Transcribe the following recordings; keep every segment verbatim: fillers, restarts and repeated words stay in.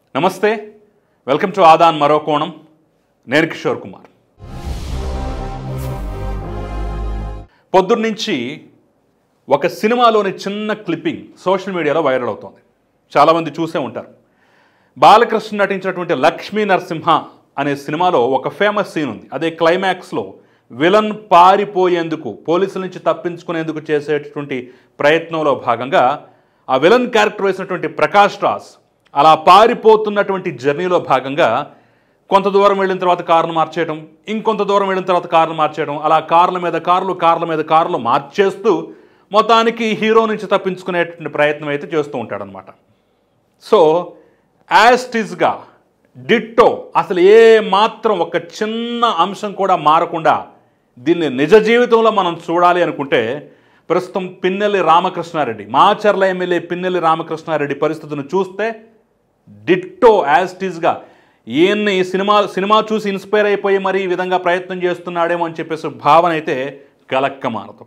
నమస్తే, welcome to Aadan మరో కోణం. నేను కిషోర్ కుమార్. పొద్దున్నుంచి ఒక సినిమాలోని చిన్న క్లిప్పింగ్ సోషల్ మీడియాలో వైరల్ అవుతోంది. చాలామంది చూసే ఉంటారు. బాలకృష్ణ నటించినటువంటి లక్ష్మీ నరసింహ అనే సినిమాలో ఒక ఫేమస్ సీన్ ఉంది. అదే క్లైమాక్స్లో విలన్ పారిపోయేందుకు, పోలీసుల నుంచి తప్పించుకునేందుకు చేసేటటువంటి ప్రయత్నంలో భాగంగా ఆ విలన్ క్యారెక్టర్ వేసినటువంటి ప్రకాష్ రాజ్ అలా పారిపోతున్నటువంటి జర్నీలో భాగంగా కొంత దూరం వెళ్ళిన తర్వాత కారును మార్చేయడం, ఇంకొంత దూరం వెళ్ళిన తర్వాత కారును మార్చేయడం, అలా కార్ల మీద కార్లు కార్ల మీద కార్లు మార్చేస్తూ మొత్తానికి హీరో నుంచి తప్పించుకునేటువంటి ప్రయత్నం అయితే చేస్తూ ఉంటాడనమాట. సో యాస్టిస్గా డిట్టో, అసలు ఏ మాత్రం ఒక చిన్న అంశం కూడా మారకుండా దీన్ని నిజ జీవితంలో మనం చూడాలి అనుకుంటే ప్రస్తుతం పిన్నెల్లి రామకృష్ణారెడ్డి, మాచర్ల ఎమ్మెల్యే పిన్నెల్లి రామకృష్ణారెడ్డి పరిస్థితిని చూస్తే డిట్టో యాస్టిస్గా ఈయన్ని సినిమా సినిమా చూసి ఇన్స్పైర్ అయిపోయి మరి ఈ విధంగా ప్రయత్నం చేస్తున్నాడేమో అని చెప్పేసి భావన అయితే కలక్కమానదు.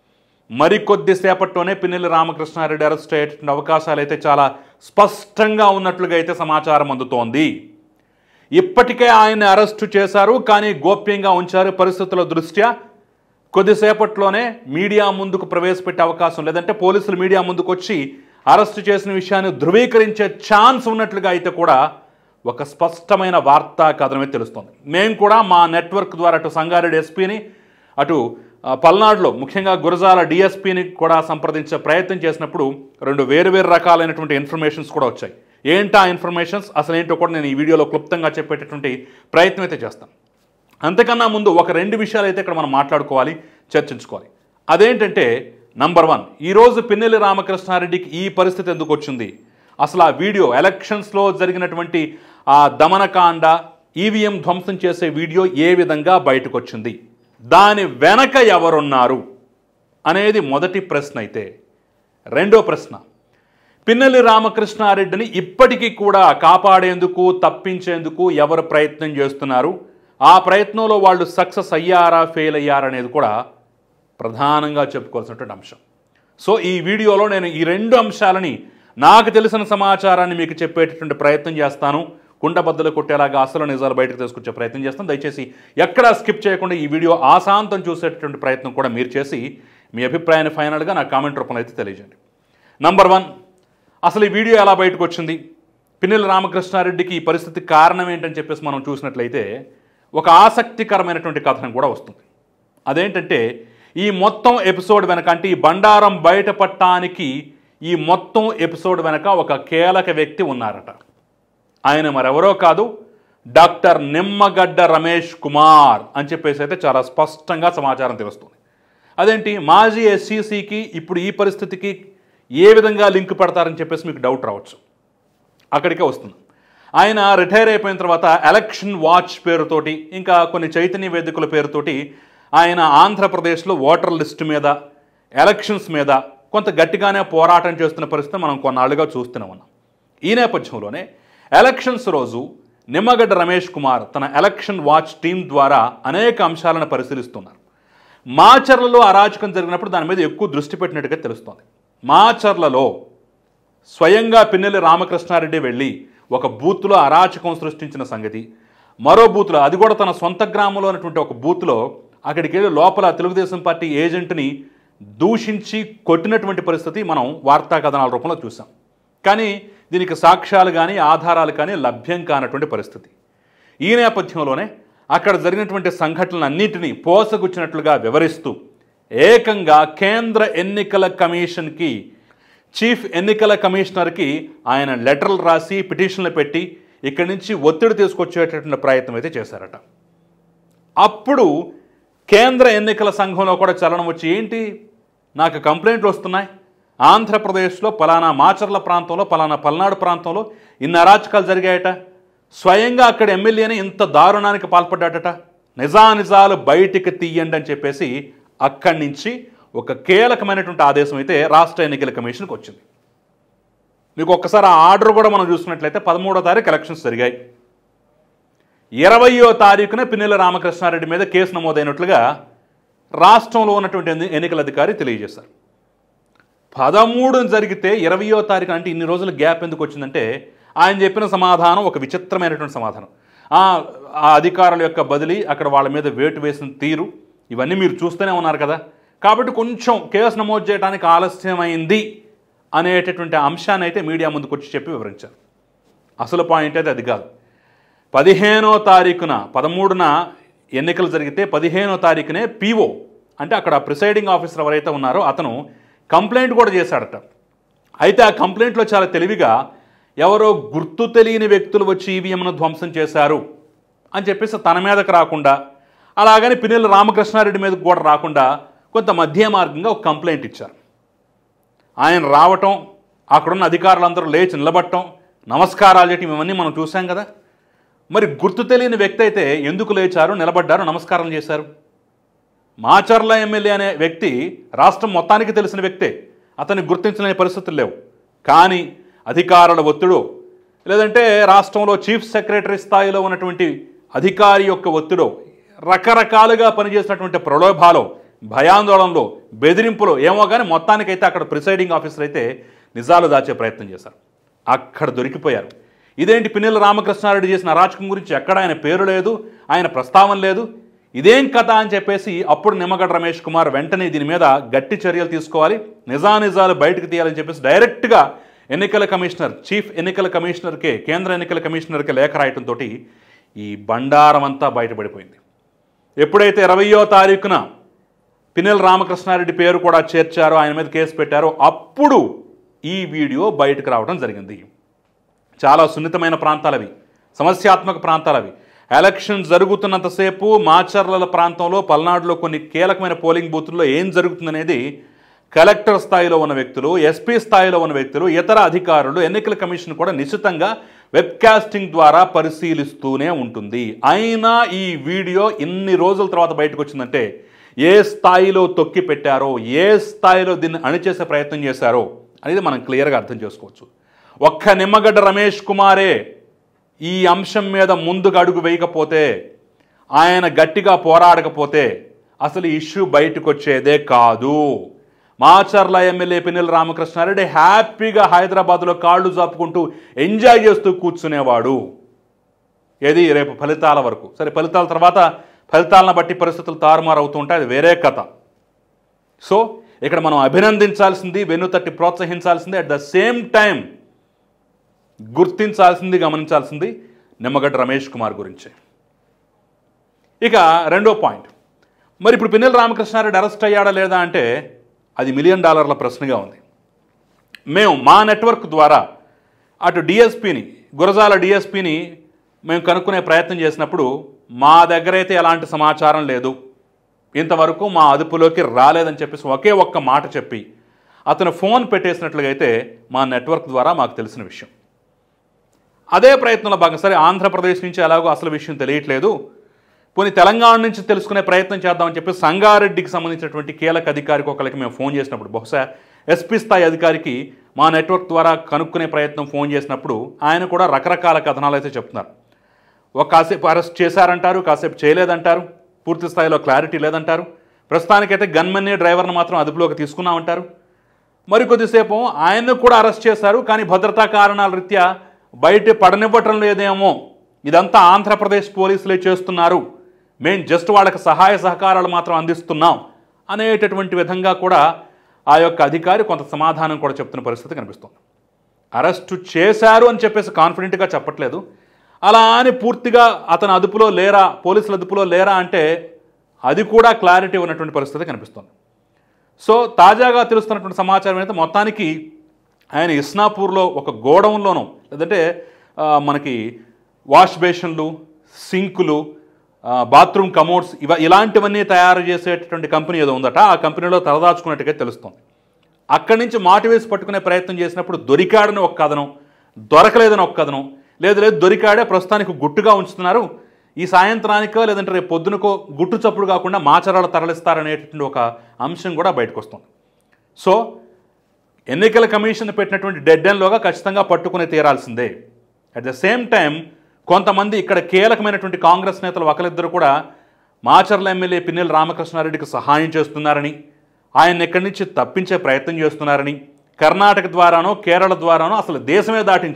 మరికొద్దిసేపట్లోనే పిన్నెల్లి రామకృష్ణారెడ్డి అరెస్ట్ అయ్యేటువంటి అవకాశాలు అయితే చాలా స్పష్టంగా ఉన్నట్లుగా అయితే సమాచారం అందుతోంది. ఇప్పటికే ఆయన్ని అరెస్టు చేశారు, కానీ గోప్యంగా ఉంచారు. పరిస్థితుల దృష్ట్యా కొద్దిసేపట్లోనే మీడియా ముందుకు ప్రవేశపెట్టే అవకాశం, లేదంటే పోలీసులు మీడియా ముందుకు వచ్చి అరెస్టు చేసిన విషయాన్ని ధృవీకరించే ఛాన్స్ ఉన్నట్లుగా అయితే కూడా ఒక స్పష్టమైన వార్తా కథనమే తెలుస్తోంది. మేము కూడా మా నెట్వర్క్ ద్వారా అటు సంగారెడ్డి ఎస్పీని, అటు పల్నాడులో ముఖ్యంగా గురజాల డిఎస్పీని కూడా సంప్రదించే ప్రయత్నం చేసినప్పుడు రెండు వేరు వేరు రకాలైనటువంటి ఇన్ఫర్మేషన్స్ కూడా వచ్చాయి. ఏంటా ఇన్ఫర్మేషన్స్, అసలు ఏంటో కూడా నేను ఈ వీడియోలో క్లుప్తంగా చెప్పేటటువంటి ప్రయత్నం అయితే చేస్తాను. అంతకన్నా ముందు ఒక రెండు విషయాలు అయితే ఇక్కడ మనం మాట్లాడుకోవాలి, చర్చించుకోవాలి. అదేంటంటే నంబర్ వన్, ఈరోజు పిన్నెల్లి రామకృష్ణారెడ్డికి ఈ పరిస్థితి ఎందుకు వచ్చింది, అసలు ఆ వీడియో ఎలక్షన్స్లో జరిగినటువంటి ఆ దమనకాండ, ఈవీఎం ధ్వంసం చేసే వీడియో ఏ విధంగా బయటకు వచ్చింది, దాని వెనక ఎవరున్నారు అనేది మొదటి ప్రశ్న అయితే, రెండో ప్రశ్న, పిన్నెల్లి రామకృష్ణారెడ్డిని ఇప్పటికీ కూడా కాపాడేందుకు, తప్పించేందుకు ఎవరు ప్రయత్నం చేస్తున్నారు, ఆ ప్రయత్నంలో వాళ్ళు సక్సెస్ అయ్యారా, ఫెయిల్ అయ్యారా అనేది కూడా ప్రధానంగా చెప్పుకోవాల్సినటువంటి అంశం. సో ఈ వీడియోలో నేను ఈ రెండు అంశాలని, నాకు తెలిసిన సమాచారాన్ని మీకు చెప్పేటటువంటి ప్రయత్నం చేస్తాను. కుండబద్దలు కొట్టేలాగా అసలు నిజాలు బయటకు తీసుకొచ్చే ప్రయత్నం చేస్తాను. దయచేసి ఎక్కడా స్కిప్ చేయకుండా ఈ వీడియో ఆశాంతం చూసేటటువంటి ప్రయత్నం కూడా మీరు చేసి మీ అభిప్రాయాన్ని ఫైనల్గా నా కామెంట్ రూపంలో అయితే తెలియజేయండి. నంబర్ వన్, అసలు ఈ వీడియో ఎలా బయటకు వచ్చింది, పిన్నెల్లి రామకృష్ణారెడ్డికి ఈ పరిస్థితి కారణం ఏంటని చెప్పేసి మనం చూసినట్లయితే ఒక ఆసక్తికరమైనటువంటి కథనం కూడా వస్తుంది. అదేంటంటే ఈ మొత్తం ఎపిసోడ్ వెనక, అంటే ఈ బండారం బయటపడటానికి ఈ మొత్తం ఎపిసోడ్ వెనక ఒక కీలక వ్యక్తి ఉన్నారట. ఆయన మరెవరో కాదు, డాక్టర్ నిమ్మగడ్డ రమేష్ కుమార్ అని చెప్పేసి అయితే చాలా స్పష్టంగా సమాచారం తెలుస్తుంది. అదేంటి, మాజీ ఎస్సీసీకి ఇప్పుడు ఈ పరిస్థితికి ఏ విధంగా లింక్ పెడతారని చెప్పేసి మీకు డౌట్ రావచ్చు. అక్కడికే వస్తుంది. ఆయన రిటైర్ అయిపోయిన తర్వాత ఎలక్షన్ వాచ్ పేరుతోటి, ఇంకా కొన్ని చైతన్య వేదికల పేరుతోటి ఆయన ఆంధ్రప్రదేశ్లో ఓటర్ లిస్టు మీద, ఎలక్షన్స్ మీద కొంత గట్టిగానే పోరాటం చేస్తున్న పరిస్థితి మనం కొన్నాళ్ళుగా చూస్తూనే ఉన్నాం. ఈ నేపథ్యంలోనే ఎలక్షన్స్ రోజు నిమ్మగడ్డ రమేష్ కుమార్ తన ఎలక్షన్ వాచ్ టీం ద్వారా అనేక అంశాలను పరిశీలిస్తున్నారు. మాచర్లలో అరాచకం జరిగినప్పుడు దాని మీద ఎక్కువ దృష్టి పెట్టినట్టుగా తెలుస్తోంది. మాచర్లలో స్వయంగా పిన్నెల్లి రామకృష్ణారెడ్డి వెళ్ళి ఒక బూత్లో అరాచకం సృష్టించిన సంగతి, మరో బూత్లో, అది కూడా తన సొంత గ్రామంలో ఉన్నటువంటి ఒక బూత్లో అక్కడికి వెళ్ళి లోపల తెలుగుదేశం పార్టీ ఏజెంట్ని దూషించి కొట్టినటువంటి పరిస్థితి మనం వార్తా కథనాల రూపంలో చూసాం. కానీ దీనికి సాక్ష్యాలు కానీ ఆధారాలు కానీ లభ్యం కానటువంటి పరిస్థితి. ఈ నేపథ్యంలోనే అక్కడ జరిగినటువంటి సంఘటనలన్నింటినీ పోసగుచ్చినట్లుగా వివరిస్తూ ఏకంగా కేంద్ర ఎన్నికల కమిషన్కి, చీఫ్ ఎన్నికల కమిషనర్కి ఆయన లెటర్లు రాసి పిటిషన్లు పెట్టి ఇక్కడి నుంచి ఒత్తిడి తీసుకొచ్చేటటువంటి ప్రయత్నం అయితే చేశారట. అప్పుడు కేంద్ర ఎన్నికల సంఘంలో కూడా చలనం వచ్చి, ఏంటి నాకు కంప్లైంట్లు వస్తున్నాయి, ఆంధ్రప్రదేశ్లో పలానా మాచర్ల ప్రాంతంలో, పలానా పల్నాడు ప్రాంతంలో ఇన్ని అరాచకాలు జరిగాయట, స్వయంగా అక్కడ ఎమ్మెల్యేని ఇంత దారుణానికి పాల్పడ్డాడట, నిజానిజాలు బయటికి తీయండి అని చెప్పేసి అక్కడి నుంచి ఒక కీలకమైనటువంటి ఆదేశం అయితే రాష్ట్ర ఎన్నికల కమిషన్కి వచ్చింది. మీకు ఒక్కసారి ఆ ఆర్డర్ కూడా మనం చూసుకున్నట్లయితే పదమూడో తారీఖు ఎలక్షన్స్ జరిగాయి. ఇరవయో తారీఖున పిన్నెల్లి రామకృష్ణారెడ్డి మీద కేసు నమోదైనట్లుగా రాష్ట్రంలో ఉన్నటువంటి ఎన్నికల అధికారి తెలియజేశారు. పదమూడు జరిగితే ఇరవయో తారీఖు అంటే ఇన్ని రోజుల గ్యాప్ ఎందుకు వచ్చిందంటే ఆయన చెప్పిన సమాధానం ఒక విచిత్రమైనటువంటి సమాధానం. ఆ అధికారుల యొక్క బదిలీ, అక్కడ వాళ్ళ మీద వేటు వేసిన తీరు, ఇవన్నీ మీరు చూస్తూనే ఉన్నారు కదా. కాబట్టి కొంచెం కేసు నమోదు చేయడానికి ఆలస్యమైంది అనేటటువంటి అంశాన్ని అయితే మీడియా ముందుకు వచ్చి చెప్పి వివరించారు. అసలు పాయింట్ అయితే అది కాదు. పదిహేనో తారీఖున పదమూడున ఎన్నికలు జరిగితే పదిహేనో తారీఖునే పీఓ అంటే అక్కడ ప్రిసైడింగ్ ఆఫీసర్ ఎవరైతే ఉన్నారో అతను కంప్లైంట్ కూడా చేశాడట. అయితే ఆ కంప్లైంట్లో చాలా తెలివిగా ఎవరో గుర్తు తెలియని వ్యక్తులు వచ్చి ఈవీఎంను ధ్వంసం చేశారు అని చెప్పేసి తన మీదకు రాకుండా, అలాగని పిన్నెల్లి రామకృష్ణారెడ్డి మీదకు కూడా రాకుండా కొంత మధ్య మార్గంగా ఒక కంప్లైంట్ ఇచ్చారు. ఆయన రావటం, అక్కడున్న అధికారులందరూ లేచి నిలబడటం, నమస్కారాలు చేయటం, ఇవన్నీ మనం చూసాం కదా. మరి గుర్తు తెలియని వ్యక్తి అయితే ఎందుకు లేచారు, నిలబడ్డారు, నమస్కారం చేశారు? మాచర్ల ఎమ్మెల్యే అనే వ్యక్తి రాష్ట్రం మొత్తానికి తెలిసిన వ్యక్తే, అతన్ని గుర్తించలేని పరిస్థితులు లేవు. కానీ అధికారుల ఒత్తిడు, లేదంటే రాష్ట్రంలో చీఫ్ సెక్రటరీ స్థాయిలో ఉన్నటువంటి అధికారి యొక్క ఒత్తిడు, రకరకాలుగా పనిచేసినటువంటి ప్రలోభాలు, భయాందోళనలో, బెదిరింపులు ఏమో కానీ మొత్తానికైతే అక్కడ ప్రిసైడింగ్ ఆఫీసర్ అయితే నిజాలు దాచే ప్రయత్నం చేశారు. అక్కడ దొరికిపోయారు. ఇదేంటి పిన్నెల్లి రామకృష్ణారెడ్డి చేసిన అరాచకం గురించి ఎక్కడ ఆయన పేరు లేదు, ఆయన ప్రస్తావన లేదు, ఇదేం కథ అని చెప్పేసి అప్పుడు నిమ్మగడ్డ రమేష్ కుమార్ వెంటనే దీని మీద గట్టి చర్యలు తీసుకోవాలి, నిజానిజాలు బయటకు తీయాలని చెప్పేసి డైరెక్ట్గా ఎన్నికల కమిషనర్, చీఫ్ ఎన్నికల కమిషనర్కే, కేంద్ర ఎన్నికల కమిషనర్కే లేఖ రాయటంతో ఈ బండారం అంతా బయటపడిపోయింది. ఎప్పుడైతే ఇరవయో తారీఖున పిన్నెల్లి రామకృష్ణారెడ్డి పేరు కూడా చేర్చారో, ఆయన మీద కేసు పెట్టారో, అప్పుడు ఈ వీడియో బయటకు రావడం జరిగింది. చాలా సున్నితమైన ప్రాంతాలవి, సమస్యాత్మక ప్రాంతాలవి. ఎలక్షన్ జరుగుతున్నంతసేపు మాచర్ల ప్రాంతంలో, పల్నాడులో కొన్ని కీలకమైన పోలింగ్ బూతుల్లో ఏం జరుగుతుందనేది కలెక్టర్ స్థాయిలో ఉన్న వ్యక్తులు, ఎస్పీ స్థాయిలో ఉన్న వ్యక్తులు, ఇతర అధికారులు, ఎన్నికల కమిషన్ కూడా నిశ్చితంగా వెబ్కాస్టింగ్ ద్వారా పరిశీలిస్తూనే ఉంటుంది. అయినా ఈ వీడియో ఇన్ని రోజుల తర్వాత బయటకు వచ్చిందంటే ఏ స్థాయిలో తొక్కి పెట్టారో, ఏ స్థాయిలో దీన్ని అణిచేసే ప్రయత్నం చేశారో అనేది మనం క్లియర్గా అర్థం చేసుకోవచ్చు. ఒక్క నిమ్మగడ్డ రమేష్ కుమారే ఈ అంశం మీద ముందుకు అడుగు వేయకపోతే, ఆయన గట్టిగా పోరాడకపోతే అసలు ఇష్యూ బయటకు వచ్చేదే కాదు. మాచర్ల ఎమ్మెల్యే పిన్నెల్లి రామకృష్ణారెడ్డి హ్యాపీగా హైదరాబాద్లో కాళ్ళు జాపుకుంటూ ఎంజాయ్ చేస్తూ కూర్చునేవాడు. ఏది రేపు ఫలితాల వరకు. సరే, ఫలితాల తర్వాత ఫలితాలను బట్టి పరిస్థితులు తారుమారు అవుతూ ఉంటాయి, అది వేరే కథ. సో ఇక్కడ మనం అభినందించాల్సింది, వెన్నుతట్టి ప్రోత్సహించాల్సింది, అట్ ద సేమ్ టైం గుర్తించాల్సింది, గమనించాల్సింది నిమ్మగడ్డ రమేష్ కుమార్ గురించి. ఇక రెండో పాయింట్, మరి ఇప్పుడు పిన్నెల్లి రామకృష్ణారెడ్డి అరెస్ట్ అయ్యాడా లేదా అంటే అది మిలియన్ డాలర్ల ప్రశ్నగా ఉంది. మేము మా నెట్వర్క్ ద్వారా అటు డిఎస్పీని, గురజాల డిఎస్పీని మేము కనుక్కునే ప్రయత్నం చేసినప్పుడు మా దగ్గర అయితే ఎలాంటి సమాచారం లేదు, ఇంతవరకు మా అదుపులోకి రాలేదని చెప్పేసి ఒకే ఒక్క మాట చెప్పి అతను ఫోన్ పెట్టేసినట్లుగా అయితే మా నెట్వర్క్ ద్వారా మాకు తెలిసిన విషయం. అదే ప్రయత్నంలో భాగంగా సరే ఆంధ్రప్రదేశ్ నుంచి ఎలాగో అసలు విషయం తెలియట్లేదు, పోనీ తెలంగాణ నుంచి తెలుసుకునే ప్రయత్నం చేద్దామని చెప్పి సంగారెడ్డికి సంబంధించినటువంటి కీలక అధికారికి ఒకరికి మేము ఫోన్ చేసినప్పుడు, బహుశా ఎస్పీ స్థాయి అధికారికి మా నెట్వర్క్ ద్వారా కనుక్కునే ప్రయత్నం ఫోన్ చేసినప్పుడు ఆయన కూడా రకరకాల కథనాలు అయితే చెప్తున్నారు. ఒక కాసేపు అరెస్ట్ చేశారంటారు, కాసేపు చేయలేదంటారు, పూర్తి స్థాయిలో క్లారిటీ లేదంటారు. ప్రస్తుతానికైతే గన్మెన్ని డ్రైవర్ను మాత్రం అదుపులోకి తీసుకున్నామంటారు. మరి కొద్దిసేపు ఆయన్ను కూడా అరెస్ట్ చేశారు, కానీ భద్రతా కారణాల రీత్యా బయట పడనివ్వటం లేదేమో, ఇదంతా ఆంధ్రప్రదేశ్ పోలీసులే చేస్తున్నారు, మేము జస్ట్ వాళ్ళకి సహాయ సహకారాలు మాత్రం అందిస్తున్నాం అనేటటువంటి విధంగా కూడా ఆ యొక్క అధికారి కొంత సమాధానం కూడా చెప్తున్న పరిస్థితి కనిపిస్తుంది. అరెస్టు చేశారు అని చెప్పేసి కాన్ఫిడెంట్గా చెప్పట్లేదు, అలా అని పూర్తిగా అతను అదుపులో లేరా, పోలీసుల అదుపులో లేరా అంటే అది కూడా క్లారిటీ ఉన్నటువంటి పరిస్థితి కనిపిస్తుంది. సో తాజాగా తెలుస్తున్నటువంటి సమాచారం అయితే మొత్తానికి ఆయన ఇస్నాపూర్లో ఒక గోడౌన్లోనూ, లేదంటే మనకి వాష్ బేషన్లు, సింకులు, బాత్రూమ్ కమోడ్స్, ఇవ ఇలాంటివన్నీ తయారు చేసేటటువంటి కంపెనీ ఏదో ఉందట, ఆ కంపెనీలో తలదాచుకున్నట్టుగా తెలుస్తుంది. అక్కడి నుంచి మాటివేసి పట్టుకునే ప్రయత్నం చేసినప్పుడు దొరికాడని ఒక కథనం, దొరకలేదని ఒక కథనం, లేదు లేదు దొరికాడే ప్రస్తుతానికి గుట్టుగా ఉంచుతున్నారు, ఈ సాయంత్రానికో లేదంటే రేపు పొద్దునకో గుట్టు చప్పుడు కాకుండా మాచరాలు తరలిస్తారనేటువంటి ఒక అంశం కూడా బయటకు వస్తుంది. సో ఎన్నికల కమిషన్ పెట్టినటువంటి డెడ్ ఎండ్లోగా ఖచ్చితంగా పట్టుకుని తీరాల్సిందే. అట్ ద సేమ్ టైం కొంతమంది ఇక్కడ కీలకమైనటువంటి కాంగ్రెస్ నేతలు ఒకరిద్దరు కూడా మాచర్ల ఎమ్మెల్యే పిన్నెల్లి రామకృష్ణారెడ్డికి సహాయం చేస్తున్నారని, ఆయన ఇక్కడి నుంచి తప్పించే ప్రయత్నం చేస్తున్నారని, కర్ణాటక ద్వారానో కేరళ ద్వారానో అసలు దేశమే దాటించే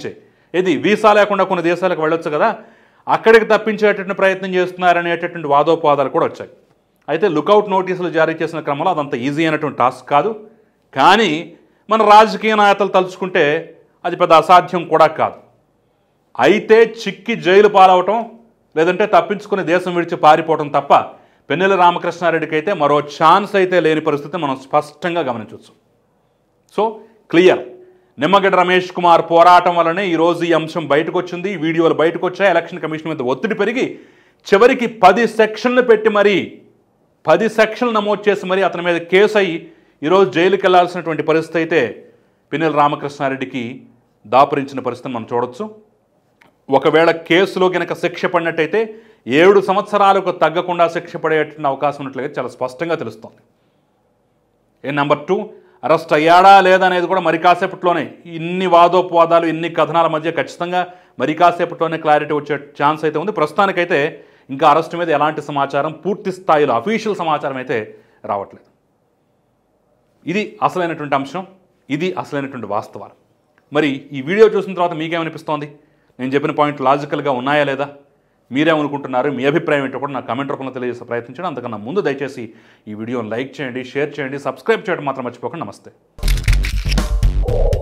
ఇది వీసా లేకుండా కొన్ని దేశాలకు వెళ్ళొచ్చు కదా, అక్కడికి తప్పించేటటువంటి ప్రయత్నం చేస్తున్నారనేటటువంటి వాదోపవాదాలు కూడా వచ్చాయి. అయితే లుకౌట్ నోటీసులు జారీ చేసిన క్రమంలో అదంత ఈజీ అయినటువంటి టాస్క్ కాదు. కానీ మన రాజకీయ నాయకులు తలుచుకుంటే అది పెద్ద అసాధ్యం కూడా కాదు. అయితే చిక్కి జైలు పాలవటం లేదంటే తప్పించుకుని దేశం విడిచి పారిపోవటం తప్ప పెన్నెల రామకృష్ణారెడ్డికి అయితే మరో ఛాన్స్ అయితే లేని పరిస్థితి మనం స్పష్టంగా గమనించవచ్చు. సో క్లియర్, నిమ్మగడ్డ రమేష్ కుమార్ పోరాటం వల్లనే ఈరోజు ఈ అంశం బయటకు వచ్చింది, వీడియోలు బయటకు వచ్చాయి. ఎలక్షన్ కమిషన్ మీద ఒత్తిడి పెరిగి చివరికి పది సెక్షన్లు పెట్టి మరీ పది సెక్షన్లు నమోదు చేసి మరీ అతని మీద కేసు అయ్యి ఈరోజు జైలుకి వెళ్లాల్సినటువంటి పరిస్థితి అయితే పిన్నెల రామకృష్ణారెడ్డికి దాపురించిన పరిస్థితిని మనం చూడొచ్చు. ఒకవేళ కేసులో కనుక శిక్ష పడినట్టయితే ఏడు సంవత్సరాలకు తగ్గకుండా శిక్ష పడేటువంటి అవకాశం ఉన్నట్లుగా చాలా స్పష్టంగా తెలుస్తోంది. ఏ నెంబర్ టూ, అరెస్ట్ అయ్యాడా లేదా అనేది కూడా మరి కాసేపట్లోనే, ఇన్ని వాదోపవాదాలు ఇన్ని కథనాల మధ్య ఖచ్చితంగా మరి కాసేపట్లోనే క్లారిటీ వచ్చే ఛాన్స్ అయితే ఉంది. ప్రస్తుతానికైతే ఇంకా అరెస్ట్ మీద ఎలాంటి సమాచారం పూర్తి స్థాయిలో అఫీషియల్ సమాచారం అయితే రావట్లేదు. ఇది అసలైనటువంటి అంశం, ఇది అసలైనటువంటి వాస్తవాలు. మరి ఈ వీడియో చూసిన తర్వాత మీకేమనిపిస్తోంది? నేను చెప్పిన పాయింట్ లాజికల్గా ఉన్నాయా లేదా? మీరేమనుకుంటున్నారు? మీ అభిప్రాయం ఏంటో కూడా నా కామెంట్ రూపంలో తెలియజేసే ప్రయత్నించండి. అంతకన్నా ముందు దయచేసి ఈ వీడియోని లైక్ చేయండి, షేర్ చేయండి, సబ్స్క్రైబ్ చేయడం మాత్రం మర్చిపోకండి. నమస్తే.